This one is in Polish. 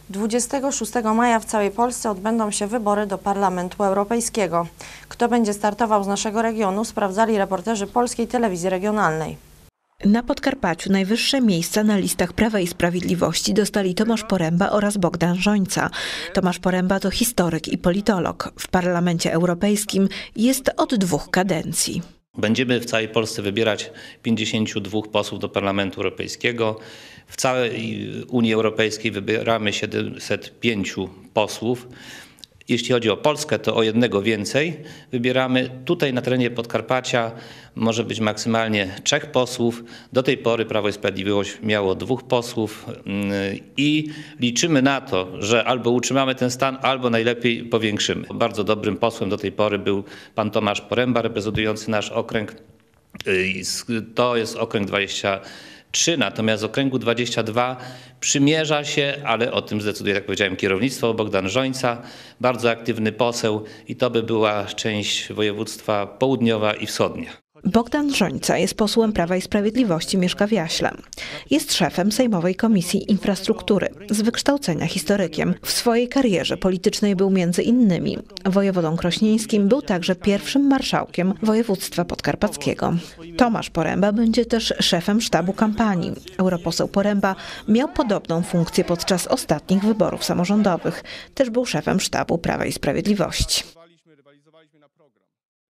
26 maja w całej Polsce odbędą się wybory do Parlamentu Europejskiego. Kto będzie startował z naszego regionu, sprawdzali reporterzy Polskiej Telewizji Regionalnej. Na Podkarpaciu najwyższe miejsca na listach Prawa i Sprawiedliwości dostali Tomasz Poręba oraz Bogdan Rzońca. Tomasz Poręba to historyk i politolog. W Parlamencie Europejskim jest od 2 kadencji. Będziemy w całej Polsce wybierać 52 posłów do Parlamentu Europejskiego. W całej Unii Europejskiej wybieramy 705 posłów. Jeśli chodzi o Polskę, to o 1 więcej wybieramy. Tutaj na terenie Podkarpacia może być maksymalnie 3 posłów. Do tej pory Prawo i Sprawiedliwość miało 2 posłów i liczymy na to, że albo utrzymamy ten stan, albo najlepiej powiększymy. Bardzo dobrym posłem do tej pory był pan Tomasz Poręba, reprezentujący nasz okręg. To jest okręg 23, natomiast w okręgu 22 przymierza się, ale o tym zdecyduje, jak powiedziałem, kierownictwo, Bogdan Rzońca, bardzo aktywny poseł i to by była część województwa południowa i wschodnia. Bogdan Rzońca jest posłem Prawa i Sprawiedliwości, mieszka w Jaśle. Jest szefem Sejmowej Komisji Infrastruktury, z wykształcenia historykiem. W swojej karierze politycznej był między innymi wojewodą krośnieńskim, był także pierwszym marszałkiem województwa podkarpackiego. Tomasz Poręba będzie też szefem sztabu kampanii. Europoseł Poręba miał podobną funkcję podczas ostatnich wyborów samorządowych. Też był szefem sztabu Prawa i Sprawiedliwości.